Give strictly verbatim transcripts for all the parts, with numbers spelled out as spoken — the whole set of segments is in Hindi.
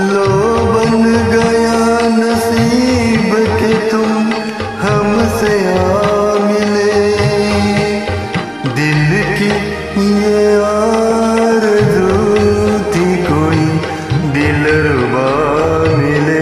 लो बन गया नसीब के तुम हमसे आ मिले। दिल की ये आरज़ू थी कोई दिलरुबा मिले।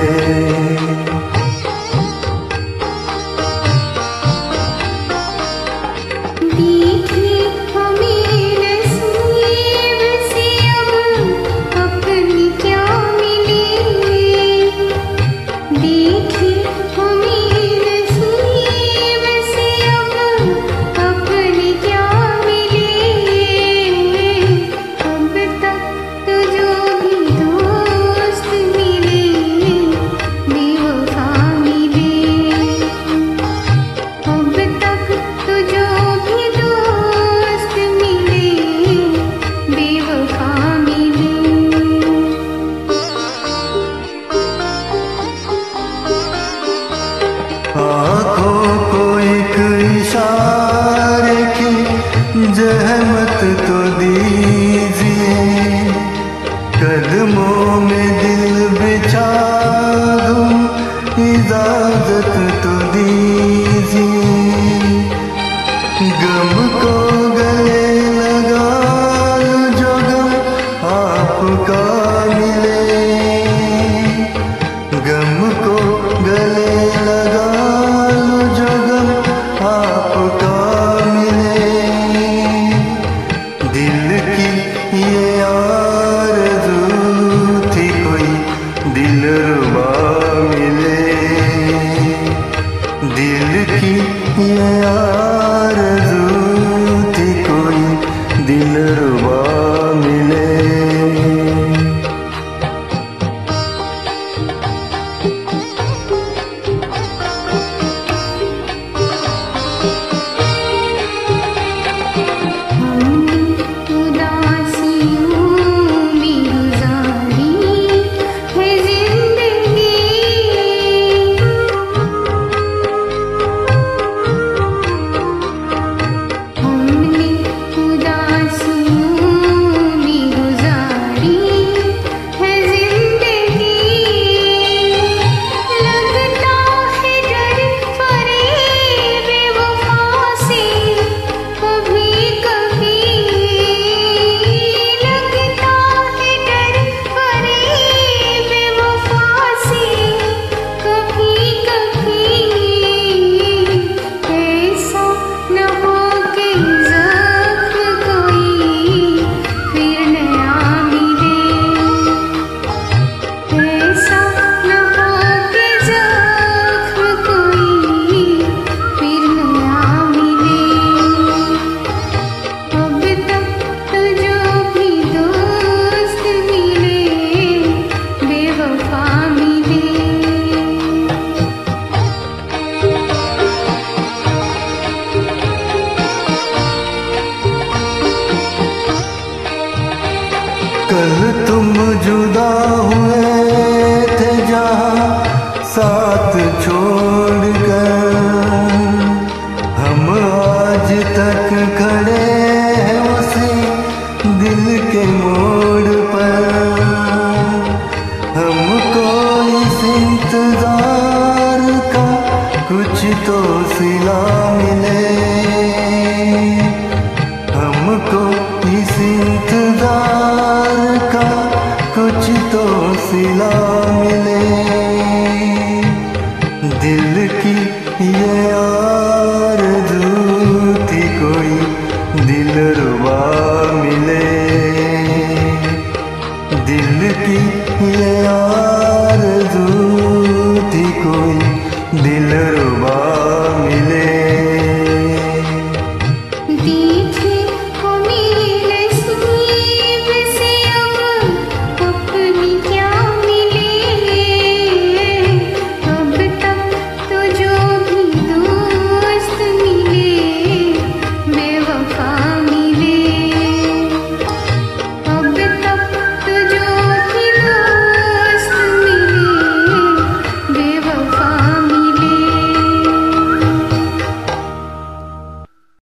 आँखों को एक इशारे की जहमत तो दीजिए, कदमों में दिल बिछा दूं इजाजत तो दीजिए। गम को गले लगा जो गम आपका मिले। गम को गले लगा जो गम आपका मिले। दिल की ये आरज़ू थी कोई दिलरुबा मिले। दिल की ये आरज़ू थी कोई दिलरुबा मिले। कल तुम जुदा हुए थे जहाँ साथ छोड़कर, हम आज तक खड़े हैं उसी दिल के मोड़ पर। हमको इस इंतजार का कुछ तो सिला मिले। हमको इस इंतजार का कुछ तो सिला मिले।